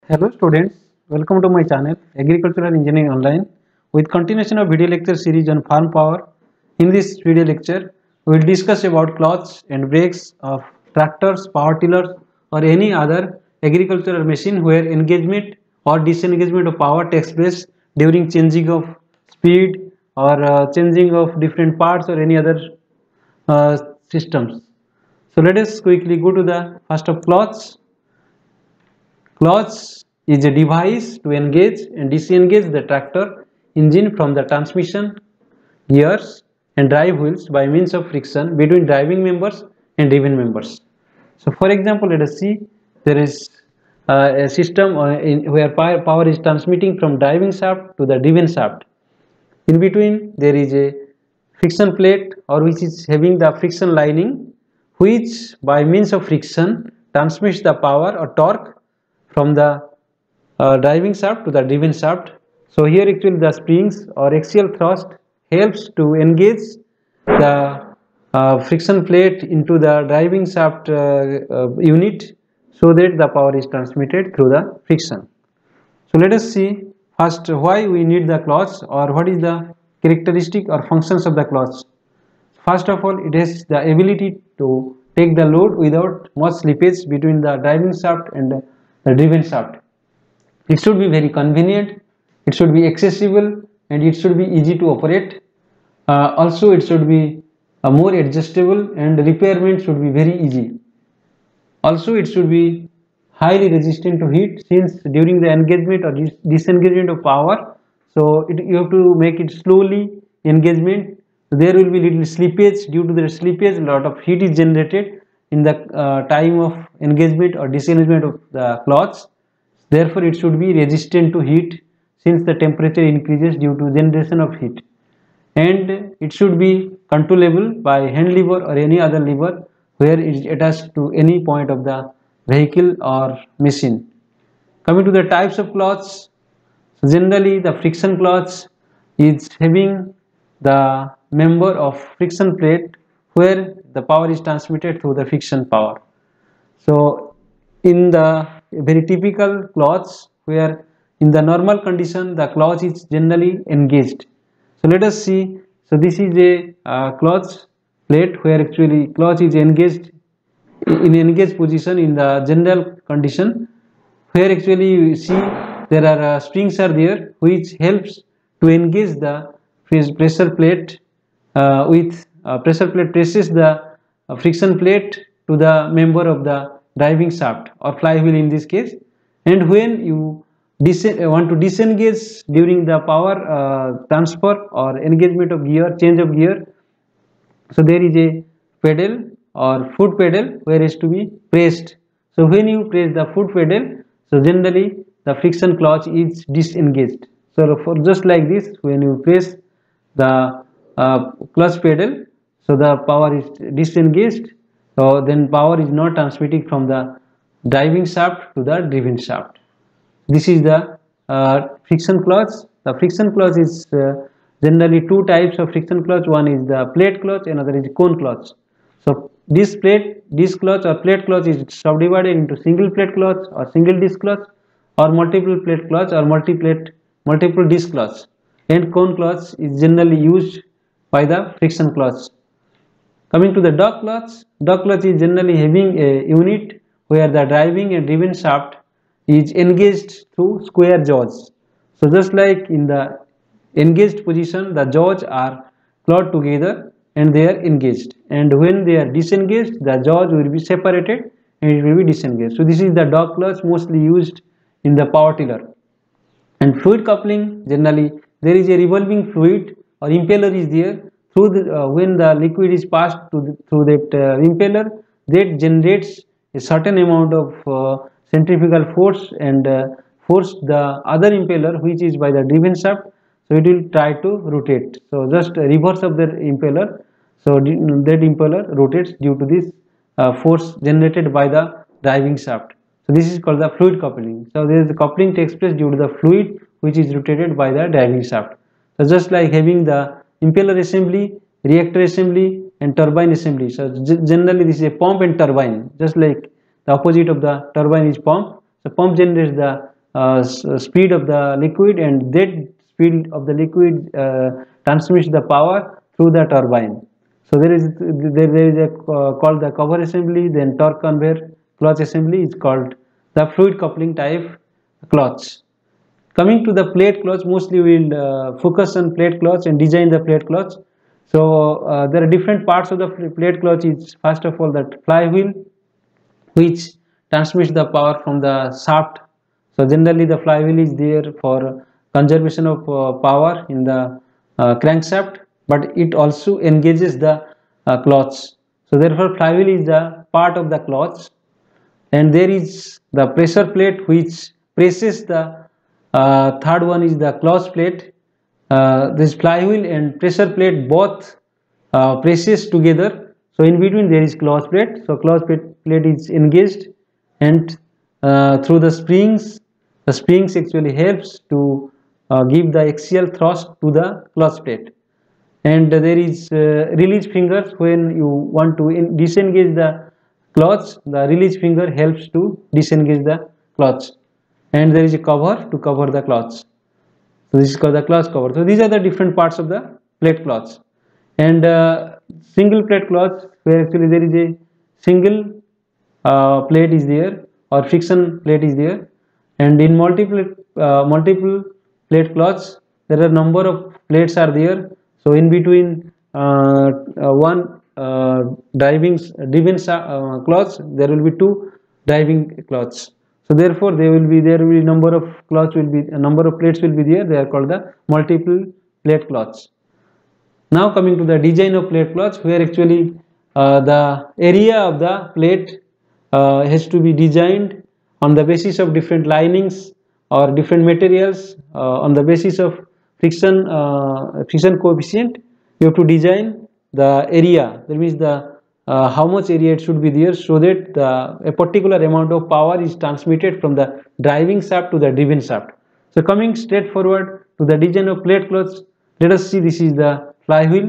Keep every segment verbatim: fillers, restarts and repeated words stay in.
Hello students, welcome to my channel Agricultural Engineering Online with continuation of video lecture series on farm power. In this video lecture, we will discuss about clutch and brakes of tractors, power tillers or any other agricultural machine where engagement or disengagement of power takes place during changing of speed or uh, changing of different parts or any other uh, systems. So let us quickly go to the first of clutch. Clutch is a device to engage and disengage the tractor engine from the transmission, gears and drive wheels by means of friction between driving members and driven members. So for example, let us see there is uh, a system uh, in where power is transmitting from driving shaft to the driven shaft. In between there is a friction plate or which is having the friction lining, which by means of friction transmits the power or torque from the uh, driving shaft to the driven shaft. So here actually the springs or axial thrust helps to engage the uh, friction plate into the driving shaft uh, uh, unit so that the power is transmitted through the friction. So let us see first why we need the clutch or what is the characteristic or functions of the clutch. First of all, it has the ability to take the load without much slippage between the driving shaft and the driven shaft. It should be very convenient, it should be accessible and it should be easy to operate. Uh, also it should be uh, more adjustable and repairment should be very easy. Also it should be highly resistant to heat, since during the engagement or dis disengagement of power, so it, you have to make it slowly engagement. There will be little slippage. Due to the slippage, a lot of heat is generated in the uh, time of engagement or disengagement of the clutch. Therefore it should be resistant to heat, since the temperature increases due to generation of heat, and it should be controllable by hand lever or any other lever where it is attached to any point of the vehicle or machine. Coming to the types of clutch, generally the friction clutch is having the member of friction plate where the power is transmitted through the friction power. So in the very typical clutch, where in the normal condition the clutch is generally engaged. So let us see. So this is a uh, clutch plate where actually clutch is engaged in engaged position in the general condition, where actually you see there are uh, springs are there which helps to engage the pressure plate uh, with uh, pressure plate presses the uh, friction plate to the member of the driving shaft or flywheel in this case, and when you want to disengage during the power uh, transfer or engagement of gear, change of gear, so there is a pedal or foot pedal where is to be pressed. So when you press the foot pedal, so generally the friction clutch is disengaged. So for just like this, when you press the uh, clutch pedal, so the power is disengaged, so then power is not transmitting from the driving shaft to the driven shaft. This is the uh, friction clutch. The friction clutch is uh, generally two types of friction clutch. One is the plate clutch, another is cone clutch. So this plate, disc clutch or plate clutch is subdivided into single plate clutch or single disc clutch, or multiple plate clutch or multi plate multiple disc clutch, and cone clutch is generally used by the friction clutch. Coming to the dog clutch, dog clutch is generally having a unit where the driving and driven shaft is engaged through square jaws. So just like in the engaged position, the jaws are clawed together and they are engaged, and when they are disengaged, the jaws will be separated and it will be disengaged. So this is the dog clutch mostly used in the power tiller. And fluid coupling, generally there is a revolving fluid or impeller is there. Through the, uh, when the liquid is passed to the, through that uh, impeller, that generates a certain amount of uh, centrifugal force and uh, force the other impeller, which is by the driven shaft, so it will try to rotate. So just reverse of the impeller, so that impeller rotates due to this uh, force generated by the driving shaft. So this is called the fluid coupling. So there is the coupling takes place due to the fluid which is rotated by the driving shaft. So just like having the impeller assembly, reactor assembly and turbine assembly. So generally this is a pump and turbine, just like the opposite of the turbine is pump. So pump generates the uh, speed of the liquid, and that speed of the liquid uh, transmits the power through the turbine. So there is there, there is a uh, called the cover assembly, then torque conveyor clutch assembly is called the fluid coupling type clutch. Coming to the plate clutch, mostly we will uh, focus on plate clutch and design the plate clutch. So uh, there are different parts of the plate clutch. Is first of all that flywheel, which transmits the power from the shaft. So generally the flywheel is there for conservation of uh, power in the uh, crankshaft, but it also engages the uh, clutch. So therefore flywheel is the part of the clutch, and there is the pressure plate which presses the uh, third one is the clutch plate. Uh, this flywheel and pressure plate both uh, presses together. So in between there is clutch plate. So clutch plate, plate is engaged, and uh, through the springs, the springs actually helps to uh, give the axial thrust to the clutch plate. And uh, there is uh, release fingers. When you want to in disengage the clutch, the release finger helps to disengage the clutch, and there is a cover to cover the clutch. So this is called the clutch cover. So these are the different parts of the plate clutch. And uh, single plate clutch, where actually there is a single uh, plate is there, or friction plate is there, and in multiple uh, multiple plate clutch there are number of plates are there. So in between uh, uh, one uh, driving driven uh, clutch, there will be two driving clutch. So therefore there will be there will be number of clutch will be a number of plates will be there. They are called the multiple plate clutch. Now coming to the design of plate clutch, where actually uh, the area of the plate uh, has to be designed on the basis of different linings or different materials, uh, on the basis of friction uh, friction coefficient. You have to design the area. That means the uh, how much area it should be there, so that the, a particular amount of power is transmitted from the driving shaft to the driven shaft. So coming straight forward to the design of plate clutch, let us see. This is the flywheel,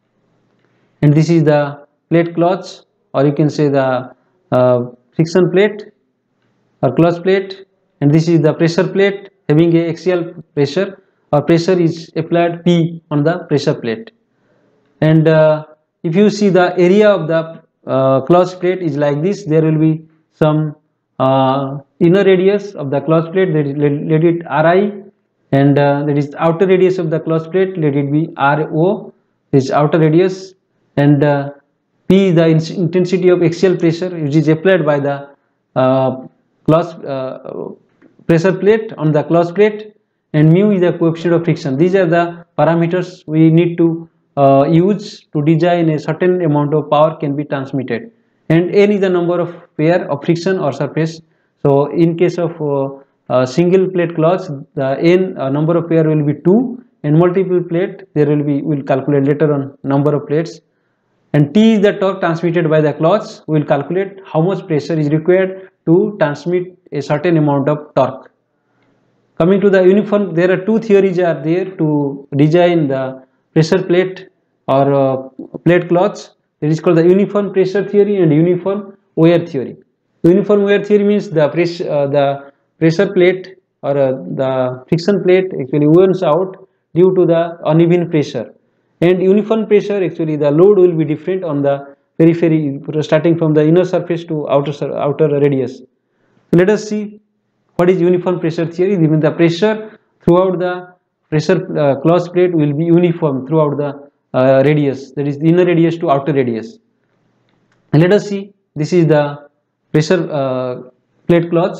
and this is the plate clutch, or you can say the uh, friction plate or clutch plate, and this is the pressure plate having a axial pressure, or pressure is applied P on the pressure plate. And uh, if you see the area of the uh, clutch plate is like this, there will be some uh, inner radius of the clutch plate, let it, let, let it R I, and uh, that is outer radius of the clutch plate, let it be R O, is outer radius, and uh, P is the in intensity of axial pressure which is applied by the uh, clutch uh, pressure plate on the clutch plate, and mu is the coefficient of friction. These are the parameters we need to uh, use to design a certain amount of power can be transmitted, and N is the number of pair of friction or surface. So in case of uh, uh, single plate clutch, the N uh, number of pair will be two, and multiple plate there will be, we will calculate later on number of plates, and T is the torque transmitted by the clutch. We will calculate how much pressure is required to transmit a certain amount of torque. Coming to the uniform, there are two theories are there to design the pressure plate or uh, plate clutch. It is called the uniform pressure theory and uniform wear theory. Uniform wear theory means the pressure uh, the pressure plate or uh, the friction plate actually wears out due to the uneven pressure, and uniform pressure actually the load will be different on the periphery starting from the inner surface to outer outer radius. So let us see what is uniform pressure theory. Even the pressure throughout the pressure uh, clutch plate will be uniform throughout the uh, radius, that is the inner radius to outer radius. And let us see, this is the pressure uh, plate clutch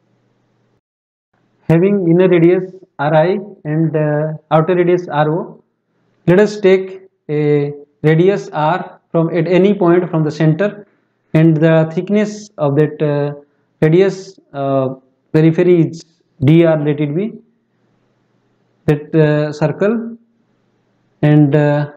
having inner radius R I and uh, outer radius R O. Let us take a radius R from at any point from the center, and the thickness of that uh, radius uh, periphery is dr, let it be that uh, circle, and uh,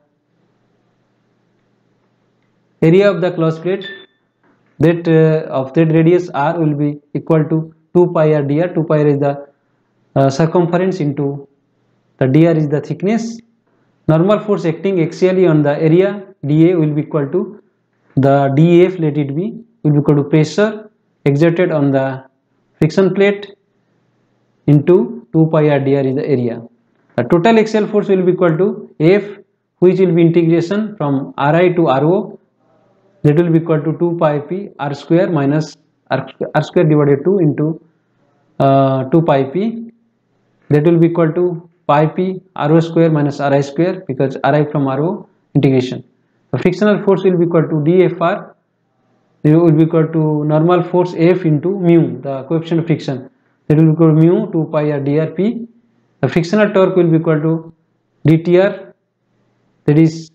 area of the clutch plate that uh, of that radius R will be equal to two pi r dr. two pi r is the uh, circumference into the dr is the thickness. Normal force acting axially on the area dA will be equal to the dF, let it be, will be equal to pressure exerted on the friction plate into two pi r dr is the area. The total axial force will be equal to F, which will be integration from Ri to Ro, that will be equal to two pi p r square minus r, r square divided two into uh, two pi p, that will be equal to pi p Ro square minus Ri square, because Ri from Ro integration. The frictional force will be equal to dfr, it will be equal to normal force F into mu, the coefficient of friction, that will be equal to mu two pi r dr p. The frictional torque will be equal to dtr, that is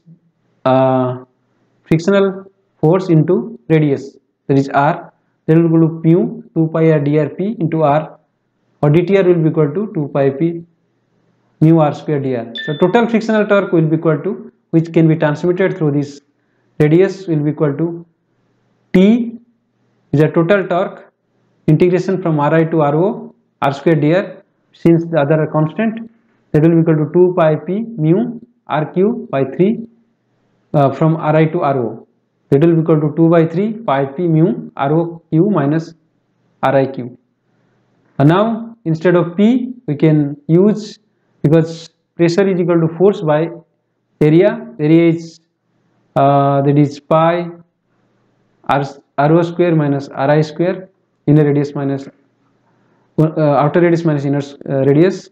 uh, frictional force into radius, that is r, that will be equal to mu two pi r dr p into r, or dtr will be equal to two pi p mu r square dr. So total frictional torque will be equal to, which can be transmitted through this radius, will be equal to T is a total torque integration from Ri to Ro r square dr, since the other are constant, that will be equal to two pi p mu r cube by three uh, from Ri to Ro, that will be equal to two by three pi p mu Ro cube minus Ri cube. And now instead of P we can use, because pressure is equal to force by area, area is uh, that is pi r, Ro square minus Ri square, inner radius minus uh, outer radius minus inner uh, radius.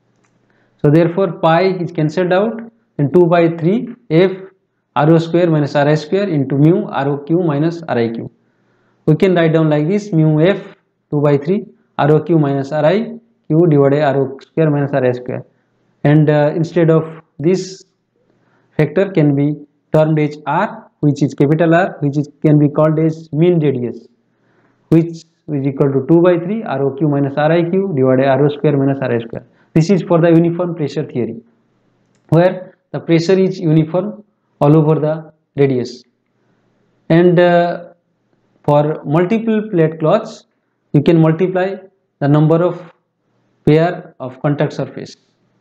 So therefore pi is cancelled out, and two by three F Ro square minus Ri square into mu Ro cube minus Ri cube. We can write down like this: mu F two by three Ro cube minus Ri cube divided by Ro square minus Ri square, and uh, instead of this factor can be termed as R, which is capital R, which is can be called as mean radius, which is equal to two by three Ro cube minus Ri cube divided by Ro square minus Ri square. This is for the uniform pressure theory, where the pressure is uniform all over the radius. And uh, for multiple plate cloths, you can multiply the number of pair of contact surface.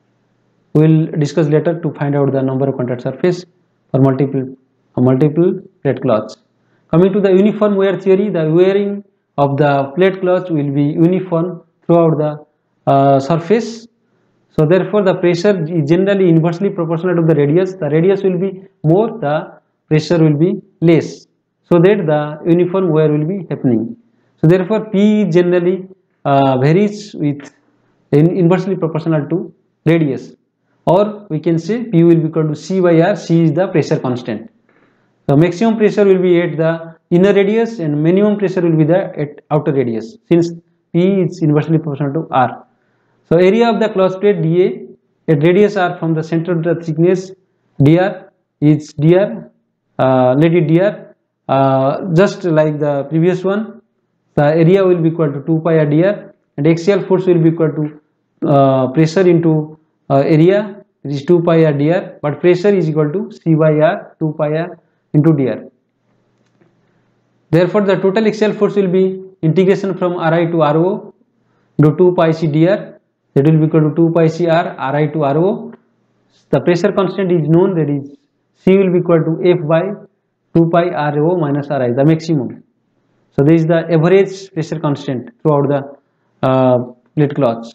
We will discuss later to find out the number of contact surface for multiple uh, multiple plate cloths. Coming to the uniform wear theory, the wearing of the plate cloths will be uniform throughout the uh, surface. So therefore the pressure is generally inversely proportional to the radius. The radius will be more, the pressure will be less, so that the uniform wear will be happening. So therefore P generally uh, varies with in inversely proportional to radius, or we can say P will be equal to C by R. C is the pressure constant. The maximum pressure will be at the inner radius and minimum pressure will be the at outer radius, since P is inversely proportional to R. So area of the cloth plate dA at radius R from the center of the thickness dr is dr, uh, let it dr, uh, just like the previous one. The area will be equal to two pi r dr, and axial force will be equal to uh, pressure into uh, area, it is two pi r dr, but pressure is equal to C by R, two pi r into dr. Therefore the total axial force will be integration from Ri to Ro into two pi c dr, that will be equal to two pi c r Ri to Ro. The pressure constant is known, that is C will be equal to F by two pi Ro minus Ri, the maximum. So this is the average pressure constant throughout the uh, plate cloths.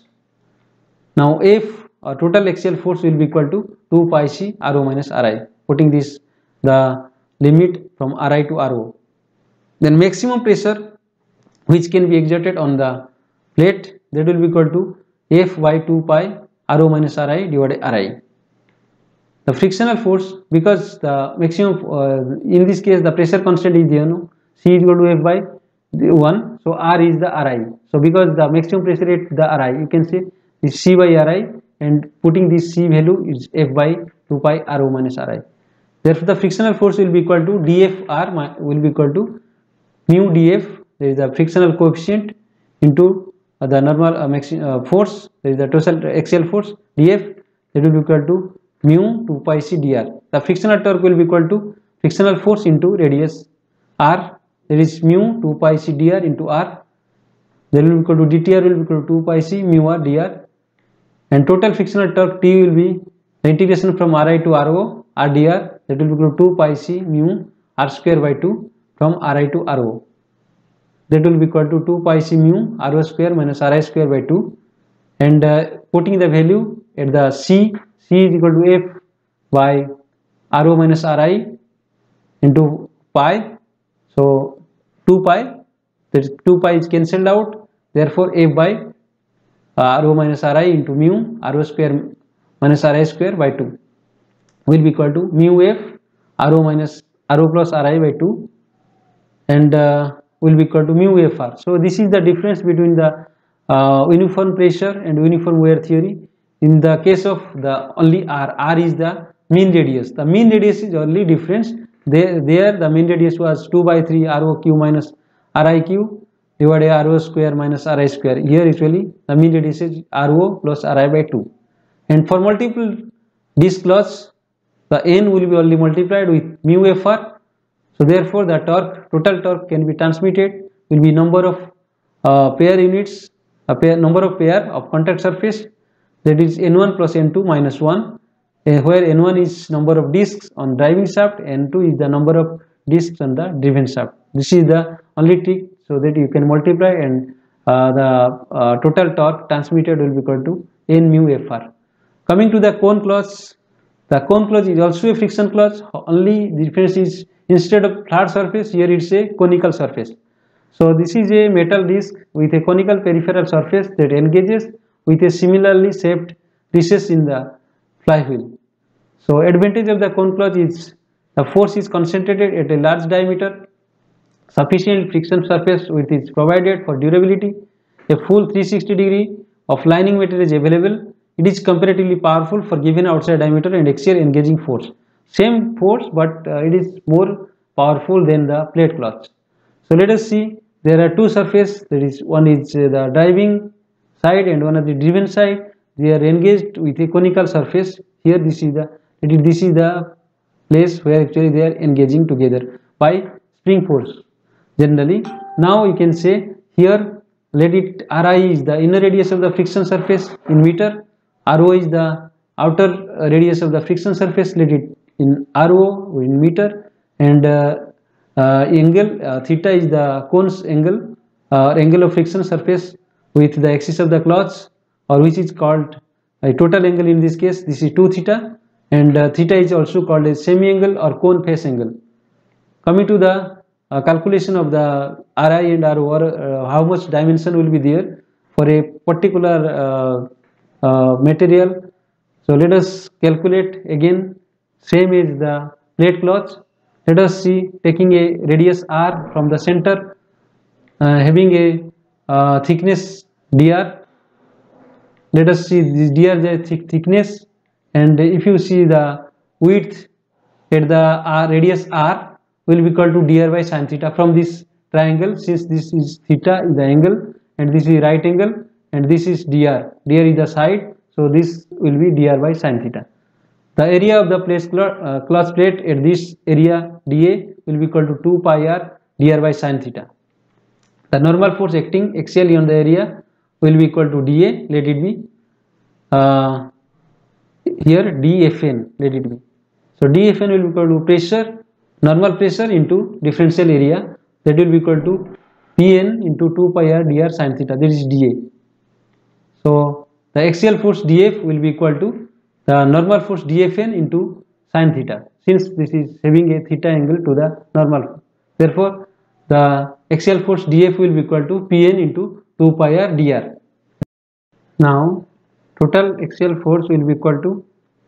Now F or total axial force will be equal to two pi c Ro minus Ri, putting this the limit from Ri to Ro. Then maximum pressure which can be exerted on the plate, that will be equal to F by two pi Ro minus Ri divided by Ri. The frictional force, because the maximum uh, in this case the pressure constant is there, no? C is equal to F by one, so R is the Ri. So because the maximum pressure at the Ri, you can say is C by Ri, and putting this C value is F by two pi Ro minus Ri. Therefore the frictional force will be equal to dfr will be equal to mu df, there is the frictional coefficient, into uh, the normal uh, maximum uh, force, there is the total axial force df, that will be equal to mu two pi c dr. The frictional torque will be equal to frictional force into radius r, there is mu two pi c dr into r, that will be equal to dtr will be equal to two pi c mu r dr, and total frictional torque T will be the integration from Ri to Ro r dr, that will be equal to two pi c mu r square by two from Ri to Ro, that will be equal to two pi c mu Ro square minus Ri square by two, and uh, putting the value at the C, C is equal to F by Rho minus Ri into pi. So two pi, that is two pi is cancelled out, therefore F by uh, Rho minus Ri into mu Rho square minus Ri square by two will be equal to mu F Rho minus Rho plus Ri by two, and uh, will be equal to mu Fr. So this is the difference between the uh, uniform pressure and uniform wear theory. In the case of the only R, R is the mean radius. The mean radius is only difference. There, there the mean radius was two by three Rho Q minus Ri Q divided by Rho square minus Ri square. Here actually the mean radius is Rho plus Ri by two. And for multiple disk cloths, the N will be only multiplied with mu Fr. So therefore the torque, total torque can be transmitted will be number of uh, pair units, a pair number of pair of contact surface, that is N one plus N two minus one, uh, where N one is number of discs on driving shaft, N two is the number of discs on the driven shaft. This is the only trick, so that you can multiply, and uh, the uh, total torque transmitted will be equal to N mu Fr. Coming to the cone cloths, the cone cloth is also a friction cloth, only the difference is instead of flat surface, here it's a conical surface. So this is a metal disc with a conical peripheral surface that engages with a similarly shaped recess in the flywheel. So advantage of the cone cloth is the force is concentrated at a large diameter, sufficient friction surface which is provided for durability, a full three hundred sixty degree of lining material is available. It is comparatively powerful for given outside diameter and axial engaging force. Same force, but uh, it is more powerful than the plate cloths. So let us see, there are two surfaces, that is one is uh, the driving side and one of the driven side. They are engaged with a conical surface. Here this is the this is the place where actually they are engaging together by spring force generally. Now you can say here, let it Ri is the inner radius of the friction surface in meter, Rho is the outer radius of the friction surface, let it in Rho in meter, and uh, uh, angle uh, theta is the cone's angle, uh, angle of friction surface with the axis of the cloths, or which is called a total angle. In this case this is two theta, and uh, theta is also called a semi angle or cone face angle. Coming to the uh, calculation of the Ri and Rho, or uh, how much dimension will be there for a particular uh, uh, material. So let us calculate again, same as the plate cloth. Let us see, taking a radius R from the center, uh, having a uh, thickness dr. Let us see this dr the thick thickness, and if you see the width at the R, radius R will be equal to dr by sin theta from this triangle, since this is theta is the angle and this is right angle and this is dr, dr is the side, so this will be dr by sin theta. The area of the place uh, cloth plate at this area dA will be equal to two pi r dr by sin theta. The normal force acting axially on the area will be equal to dA, let it be uh, here dFn, let it be. So dFn will be equal to pressure, normal pressure into differential area, that will be equal to Pn into two pi r dr sin theta, that is dA. So the axial force dF will be equal to the normal force dFn into sin theta, since this is having a theta angle to the normal. Therefore the axial force dF will be equal to Pn into two pi r dr. Now total axial force will be equal to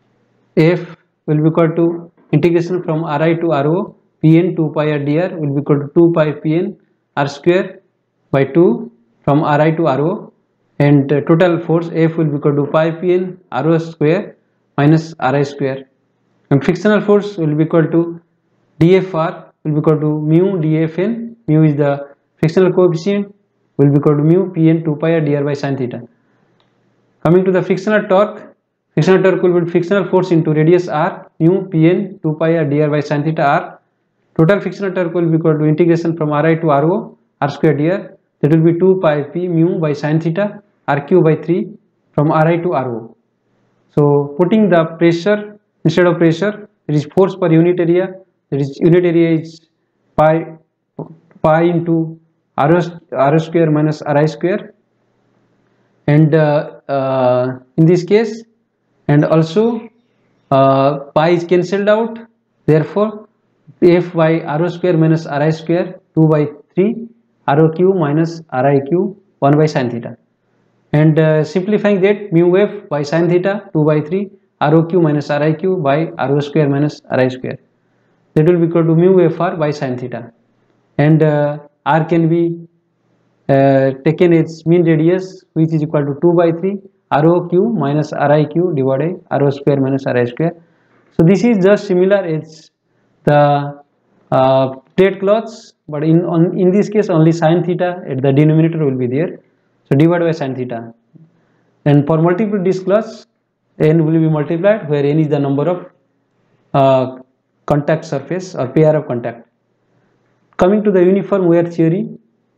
F will be equal to integration from Ri to Rho, Pn two pi r dr will be equal to two pi Pn r square by two from Ri to Rho, and uh, total force F will be equal to pi Pn Rho square minus Ri square, and frictional force will be equal to dFr will be equal to mu dFn, mu is the frictional coefficient, will be equal to mu Pn two pi r dr by sin theta. Coming to the frictional torque, frictional torque will be frictional force into radius r, mu Pn two pi r dr by sin theta r. Total frictional torque will be equal to integration from Ri to Rho r square dr, that will be two pi p mu by sin theta r cube by three from Ri to Rho. So putting the pressure instead of pressure, it is force per unit area, that is unit area is pi pi into Rho, Rho square minus Ri square, and uh, uh, in this case, and also uh, pi is cancelled out, therefore f by rho square minus ri square two by three rho cube minus ri cube one by sin theta, and uh, simplifying that, mu f by sin theta two by three rho cube minus ri cube by rho square minus ri square, that will be equal to mu fr by sin theta, and uh, r can be uh, taken as mean radius, which is equal to two by three rho cube minus ri cube divided by rho square minus ri square. So this is just similar as the uh, plate cloths, but in on, in this case only sin theta at the denominator will be there, so divided by sin theta. And for multiple disc cloths, n will be multiplied, where n is the number of uh, contact surface or pair of contact. Coming to the uniform wear theory,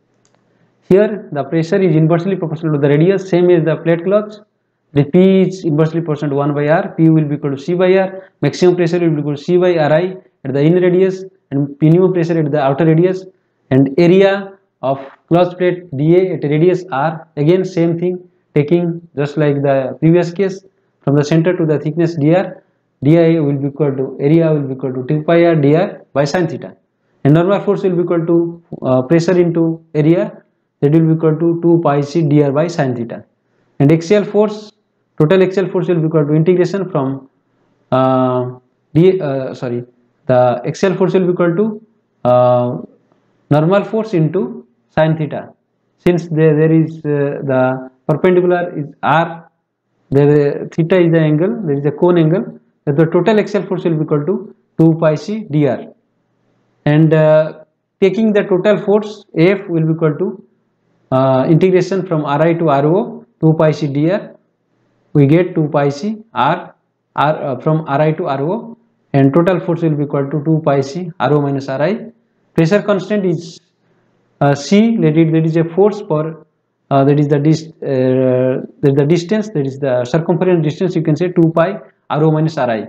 here the pressure is inversely proportional to the radius, same as the plate cloths. The P is inversely proportional to one by R, P will be equal to C by R, maximum pressure will be equal to C by Ri at the inner radius, and minimum pressure at the outer radius, and area of cloth plate dA at radius R, again same thing, taking just like the previous case, from the center to the thickness dr, dA will be equal to, area will be equal to two pi R dr by sin theta, and normal force will be equal to uh, pressure into area, that will be equal to two pi C dr by sin theta, and axial force, total axial force will be equal to integration from uh, d uh, sorry the axial force will be equal to uh, normal force into sin theta, since there, there is uh, the perpendicular is r, there uh, theta is the angle, there is a cone angle, that the total axial force will be equal to two pi C dr, and uh, taking the total force F will be equal to uh, integration from Ri to Rho two pi C dr, we get two pi C R, R uh, from Ri to Rho, and total force will be equal to two pi C Rho minus Ri. Pressure constant is uh, C, let it, that is a force for uh, that is the dis, uh, that is the distance, that is the circumference distance, you can say two pi Rho minus Ri,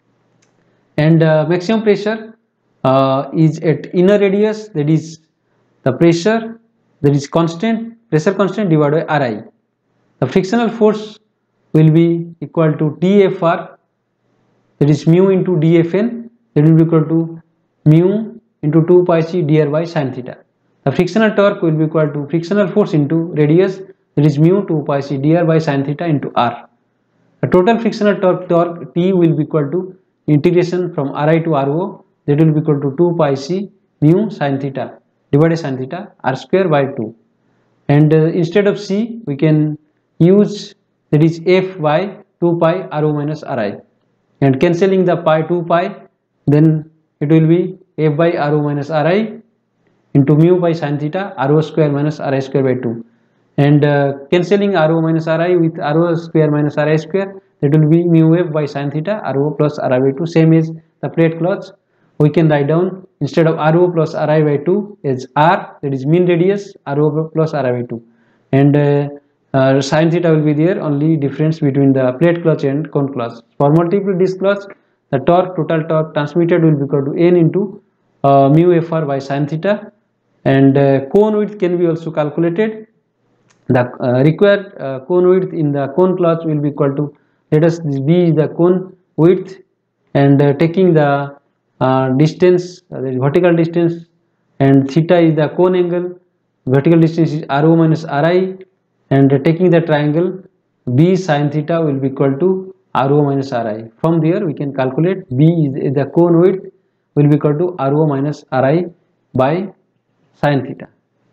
and uh, maximum pressure uh, is at inner radius, that is the pressure that is constant, pressure constant divided by Ri. The frictional force will be equal to T F R, that is mu into D F N, that will be equal to mu into two pi C dr by sin theta. The frictional torque will be equal to frictional force into radius, that is mu two pi C dr by sin theta into R. The total frictional torque, torque T will be equal to integration from Ri to Rho, that will be equal to two pi C mu sin theta divided by sin theta R square by two, and uh, instead of C we can use, that is F by two pi Rho minus Ri, and cancelling the pi two pi, then it will be F by Rho minus Ri into mu by sin theta Rho square minus Ri square by two, and uh, cancelling Rho minus Ri with Rho square minus Ri square, that will be mu F by sin theta Rho plus Ri by two, same as the plate cloths. We can write down, instead of Rho plus Ri by two is R, that is mean radius Rho plus Ri by two, and uh, uh, sin theta will be there, only difference between the plate cloth and cone cloth. For multiple disc cloths, the torque, total torque transmitted will be equal to N into uh, mu Fr by sin theta, and uh, cone width can be also calculated. The uh, required uh, cone width in the cone cloth will be equal to, let us, this B is the cone width, and uh, taking the uh, distance, uh, the vertical distance, and theta is the cone angle, vertical distance is Rho minus Ri, and uh, taking the triangle B sin theta will be equal to Rho minus Ri. From there we can calculate B is the cone width will be equal to Rho minus Ri by sin theta.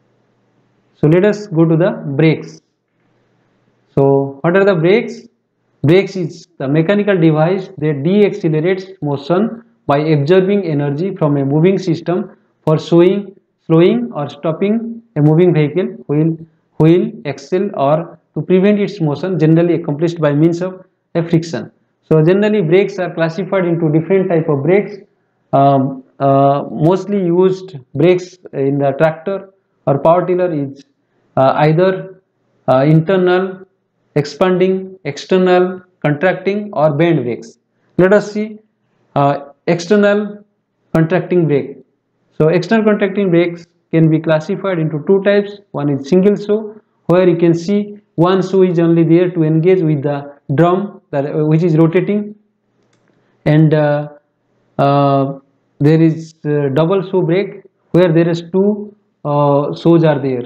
So let us go to the brakes. So what are the brakes? Brakes is the mechanical device that deaccelerates motion by absorbing energy from a moving system for slowing, slowing or stopping a moving vehicle, wheel, wheel, axle, or to prevent its motion, generally accomplished by means of a friction. So generally brakes are classified into different type of brakes. Um, uh, mostly used brakes in the tractor or power tiller is uh, either uh, internal, expanding, external, contracting, or bend brakes. Let us see uh, external contracting brake. So external contracting brakes can be classified into two types. One is single show, where you can see one shoe is only there to engage with the drum that uh, which is rotating, and uh, uh, there is uh, double shoe brake where there is two uh, shoes are there.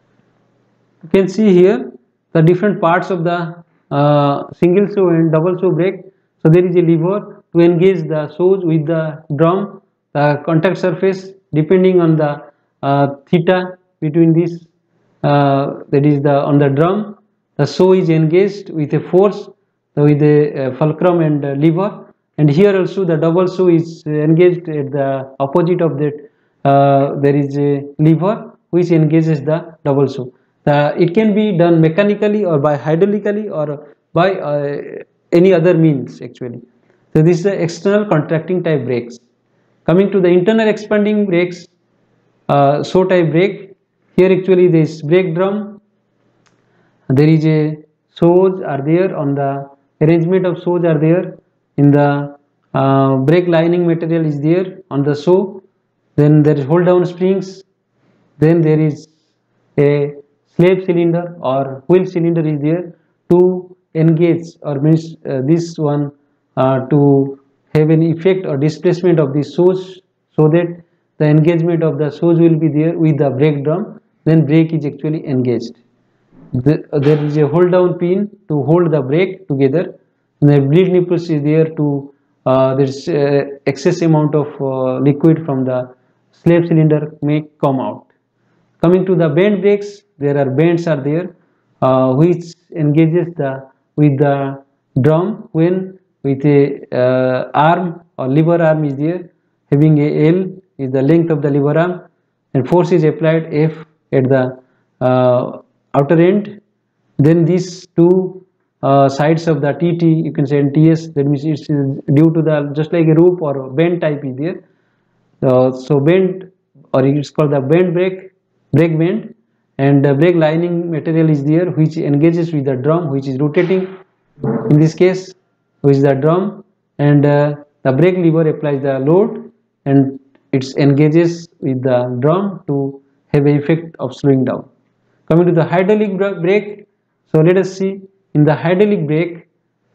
You can see here the different parts of the uh, single shoe and double shoe brake. So there is a lever to engage the shoes with the drum, the contact surface depending on the uh, theta between this, uh, that is the on the drum, the shoe is engaged with a force, with a uh, fulcrum and uh, lever, and here also the double shoe is engaged at the opposite of that, uh, there is a lever which engages the double shoe. The, it can be done mechanically or by hydraulically or by uh, any other means actually. So this is the external contracting type brakes. Coming to the internal expanding brakes, uh, show type brake, here actually this brake drum, there is a shoes are there on the arrangement of shoes are there in the uh, brake lining material is there on the shoe, then there is hold down springs, then there is a slave cylinder or wheel cylinder is there to engage or means uh, this one uh, to have an effect or displacement of the shoes, so that the engagement of the shoes will be there with the brake drum, then brake is actually engaged. The, uh, there is a hold down pin to hold the brake together, and the bleed nipples is there to uh, there is uh, excess amount of uh, liquid from the slave cylinder may come out. Coming to the bend brakes, there are bends are there uh, which engages the with the drum when with a uh, arm or lever arm is there having a L is the length of the lever arm, and force is applied F at the uh, outer end. Then these two uh, sides of the T T, you can say T S, that means it's due to the just like a rope or a bend type is there. Uh, so bend, or it's called the bend brake, brake bend, and the brake lining material is there which engages with the drum which is rotating in this case with the drum, and uh, the brake lever applies the load and it engages with the drum to have an effect of slowing down. Coming to the hydraulic brake, so let us see in the hydraulic brake.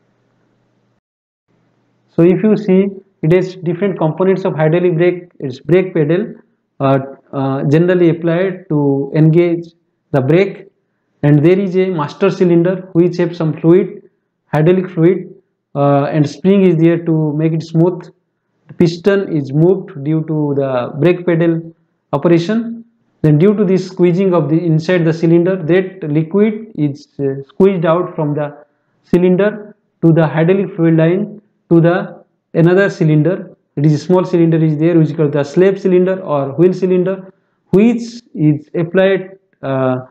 So if you see, it has different components of hydraulic brake. It's brake pedal uh, uh, generally applied to engage the brake, and there is a master cylinder which have some fluid, hydraulic fluid, uh, and spring is there to make it smooth. The piston is moved due to the brake pedal operation. Then due to this squeezing of the inside the cylinder, that liquid is uh, squeezed out from the cylinder to the hydraulic fluid line to the another cylinder. It is a small cylinder is there which is called the slave cylinder or wheel cylinder, which is applied uh,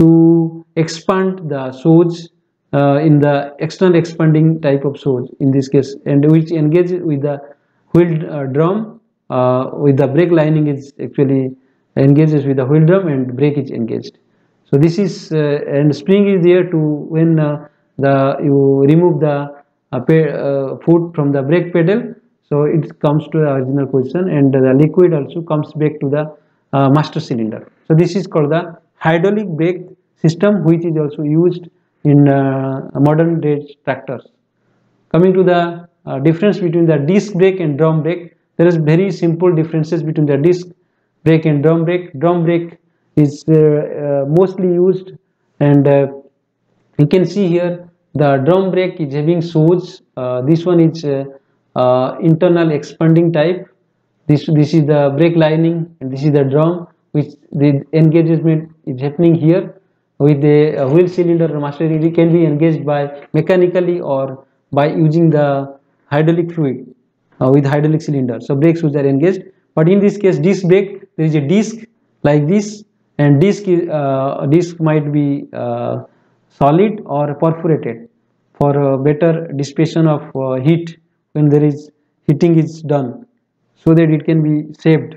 to expand the shoes uh, in the external expanding type of shoes in this case, and which engages with the wheel uh, drum uh, with the brake lining is actually engages with the wheel drum and brake is engaged. So this is uh, and spring is there to when uh, the you remove the uh, uh, foot from the brake pedal, so it comes to the original position and the liquid also comes back to the uh, master cylinder. So this is called the hydraulic brake system, which is also used in uh, modern day tractors. Coming to the uh, difference between the disc brake and drum brake, there is very simple differences between the disc brake and drum brake. Drum brake is uh, uh, mostly used, and uh, you can see here the drum brake is having shoes. Uh, this one is uh, uh, internal expanding type. This this is the brake lining, and this is the drum, which the engagement is happening here with the uh, wheel cylinder or master cylinder. It can be engaged by mechanically or by using the hydraulic fluid uh, with hydraulic cylinder. So brake shoes are engaged, but in this case disc brake, there is a disc like this, and disc is, uh, disc might be uh, solid or perforated for uh, better dissipation of uh, heat when there is heating is done, so that it can be saved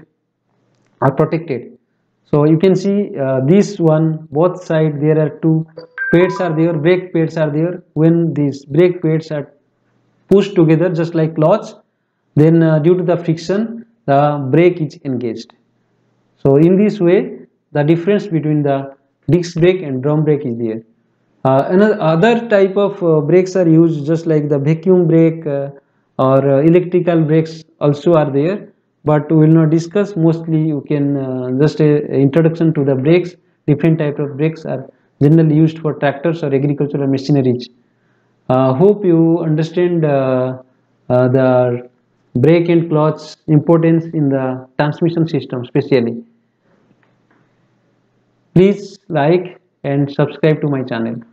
or protected. So you can see uh, this one, both side there are two pads are there, brake pads are there. When these brake pads are pushed together just like clutch, then uh, due to the friction the brake is engaged. So in this way the difference between the disc brake and drum brake is there. Uh, another other type of uh, brakes are used, just like the vacuum brake uh, or uh, electrical brakes also are there, but we will not discuss. Mostly you can uh, just a, a introduction to the brakes. Different type of brakes are generally used for tractors or agricultural machineries. Uh, hope you understand uh, uh, the brake and clutch importance in the transmission system especially. Please like and subscribe to my channel.